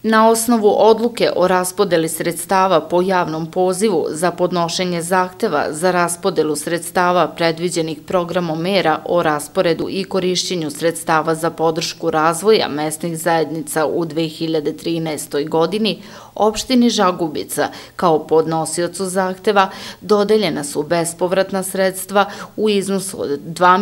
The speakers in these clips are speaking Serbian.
Na osnovu odluke o raspodeli sredstava po javnom pozivu za podnošenje zahteva za raspodelu sredstava predviđenih programom mera o rasporedu i korišćenju sredstava za podršku razvoja mesnih zajednica u 2013. godini, opštini Žagubica kao podnosiocu zahteva dodeljena su bespovratna sredstva u iznosu od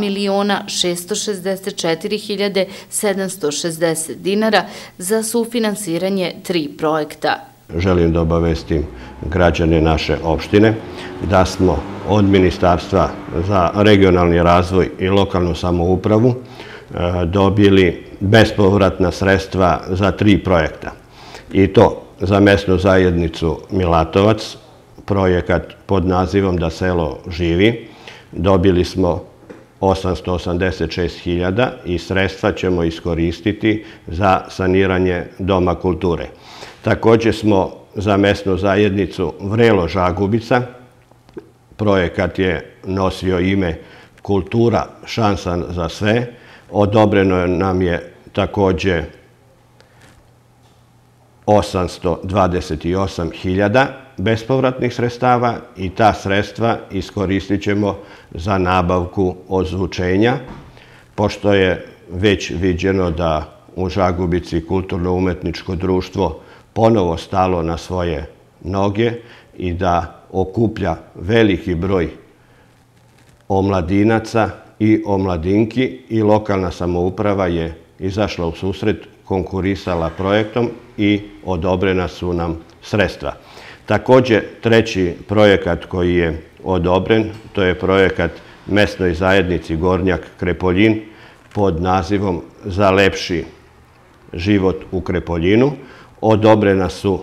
2.664.760 dinara za sufinansiranje 3 projekta. Želim da obavestim građane naše opštine da smo od Ministarstva za regionalni razvoj i lokalnu samoupravu dobili bespovratna sredstva za 3 projekta. I to za mesnu zajednicu Milatovac, projekat pod nazivom Da selo živi. Dobili smo 886.000 i sredstva ćemo iskoristiti za saniranje Doma kulture. Također smo za mesnu zajednicu Vrelo Žagubica, projekat je nosio ime Kultura, šansa za sve. Odobreno nam je također 828.000 bespovratnih sredstava i ta sredstva iskoristit ćemo za nabavku ozvučenja, pošto je već viđeno da u Žagubici kulturno-umetničko društvo ponovo stalo na svoje noge i da okuplja veliki broj omladinaca i omladinki i lokalna samouprava je izašla u susret, konkurisala projektom i odobrena su nam sredstva. Također, treći projekat koji je odobren, to je projekat mesnoj zajednici Gornjak Krepoljin pod nazivom Za lepši život u Krepoljinu. Odobrena su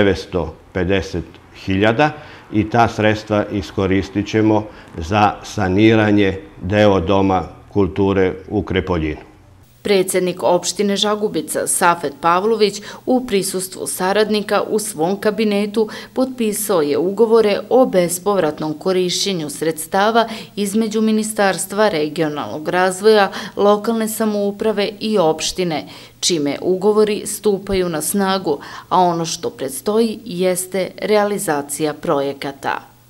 950.000 i ta sredstva iskoristit ćemo za saniranje deo Doma kulture u Krepoljinu. Predsjednik opštine Žagubica Safet Pavlović u prisustvu saradnika u svom kabinetu potpisao je ugovore o bespovratnom korišćenju sredstava između Ministarstva regionalnog razvoja, lokalne samouprave i opštine, čime ugovori stupaju na snagu, a ono što predstoji jeste realizacija projekata.